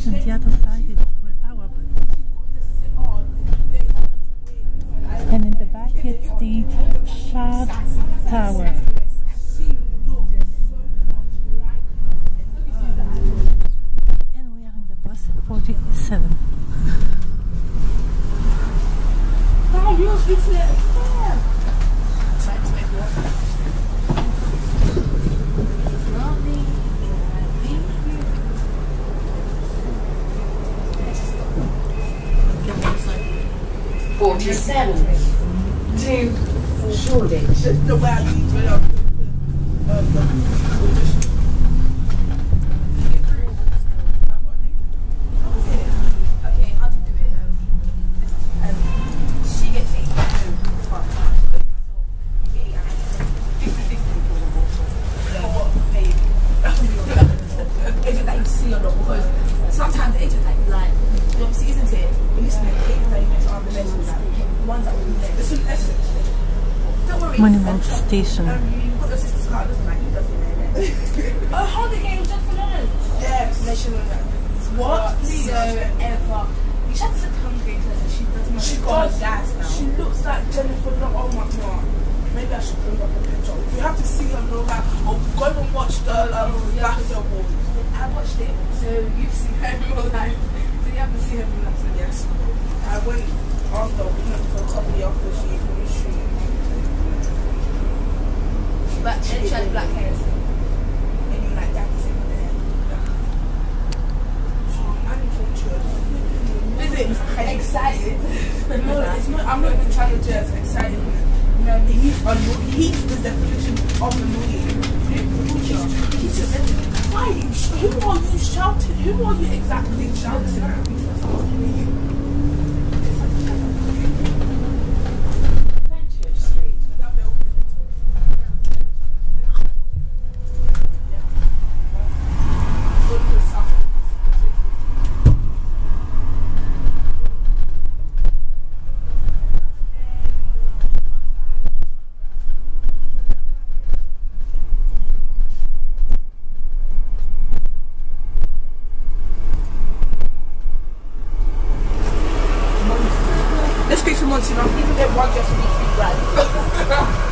station, the other side is the power bridge. And in the back it's the Shard Tower. And we are in the bus 47. Oh, you're fixing it. 47 to Shoreditch. The way I need okay, how to do it? She gets 8. Agent that you see or not, because sometimes the agent that you like, you obviously isn't it? You listen to the agent that you get to the messages, the ones that will be there. It's an essence. Don't worry. Monument Station. You've got your sister's car, doesn't like it, doesn't it? Oh, how the game just for learners? Yes. Nationwide. What? Please. So ever. You should have said hungry because she doesn't know. She got her gas now. She looks like Jennifer. No, oh my god. Maybe I should bring up a picture. If you have to see her, know that. Or go and watch the Laughter Award. I watched it, so you've seen her in real life. So you haven't seen her in real life. So Yes. I went after, we went for coffee after she finished shooting. but she had black hair. And you like that, same with the hair. So I'm unfortunate. Is it excited? No, it's not. I'm not even trying to do it as exciting. No, he's annoying. He's the definition of annoying. He's just why? Who are you shouting? Who are you exactly shouting at? Fenchurch Street. Let's speak to Monty now. Even get one just to be free, right?